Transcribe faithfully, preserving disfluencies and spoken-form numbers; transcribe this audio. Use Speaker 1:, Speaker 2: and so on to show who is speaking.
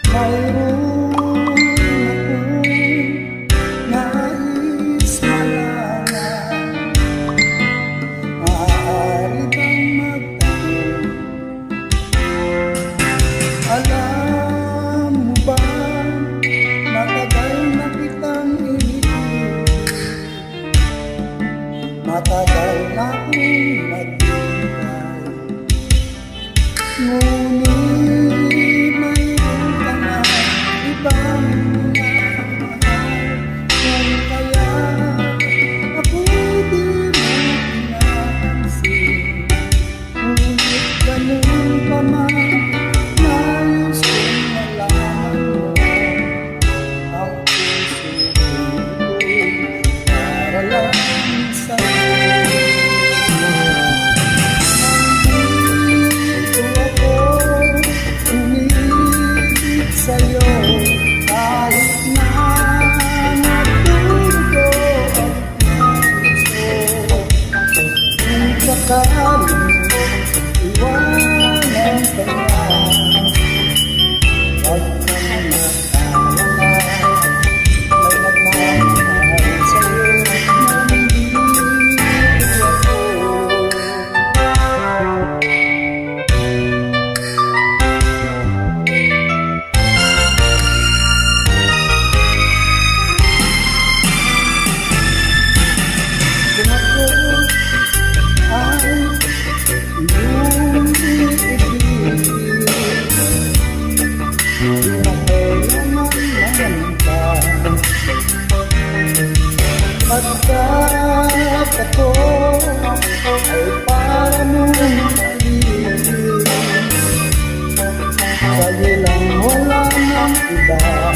Speaker 1: mayroon akong nais malaman. Maaari bang magtanong, alam mo ba, matagal na kitang iniibig, matagal na akong naghihintay, ngunit mayroon ka na ibang minamahal. Kung kaya ako'y di mo pinapansin, ngunit ganun pa man, nais kong malaman mo ang puso ko'y para lang sa'yo. Sa'yo, kahit na natuto ang puso, kung sakaling iwanan ka na, wag ka na mag-alala, may nagmamahal sa'yo, nandito ako. Pagkat ako ay para mong maliit, sa'yo lang wala ng iba.